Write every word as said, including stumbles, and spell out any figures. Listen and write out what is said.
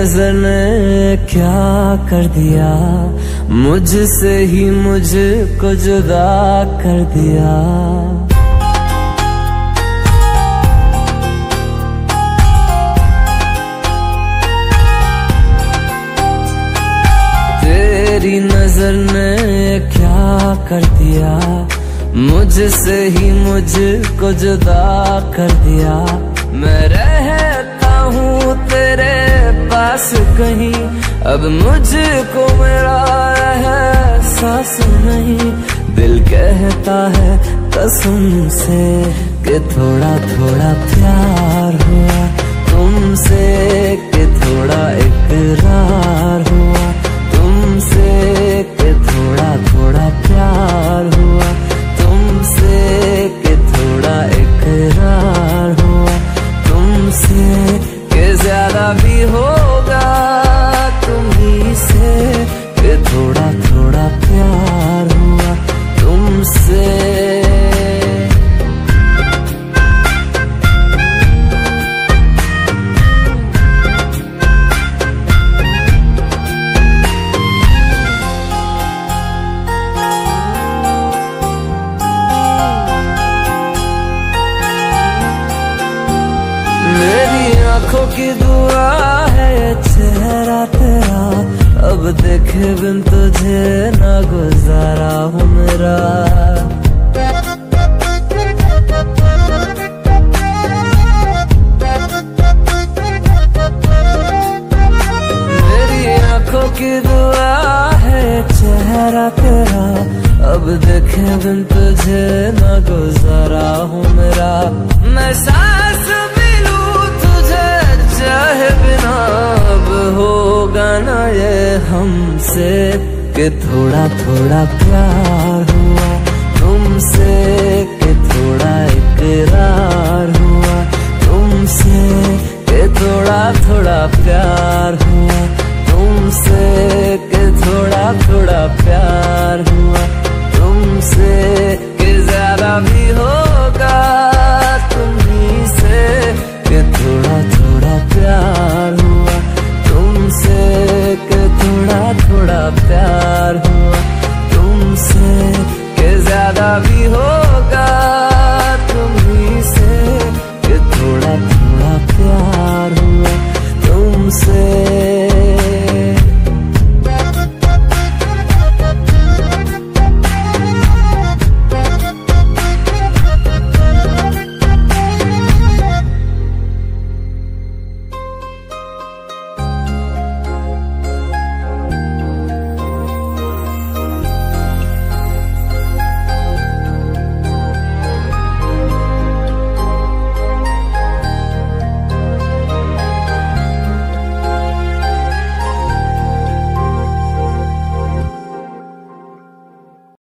नजर ने क्या कर दिया, मुझसे ही मुझको जुदा कर दिया। तेरी नजर ने क्या कर दिया, मुझसे ही मुझको जुदा कर दिया। मैं रहता हूँ तेरे पास कहीं, अब मुझको मेरा एहसास नहीं। दिल कहता है कसम से कि थोड़ा थोड़ा प्यार हुआ तुमसे, कि थोड़ा इकरार हुआ तुमसे, कि थोड़ा थोड़ा प्यार हुआ तुमसे, कि थोड़ा इकरार हुआ तुमसे, कि ज्यादा भी होगा तुम्ही से, कि थोड़ा थोड़ा प्यार हुआ तुमसे। आँखों की दुआ है चेहरा तेरा, अब देखे बिन तुझे ना गुजारा हूँ मेरा। मेरी आँखों की दुआ है चेहरा तेरा, अब देखे बिन तुझे ना गुजारा हूँ मेरा। मैं सांस चाहे बिना अब होगा ना ये हमसे, कि थोड़ा थोड़ा प्यार हुआ तुमसे, कि थोड़ा इकरार हुआ तुमसे, कि थोड़ा थोड़ा प्यार हुआ तुमसे, कि थोड़ा थोड़ा प्यार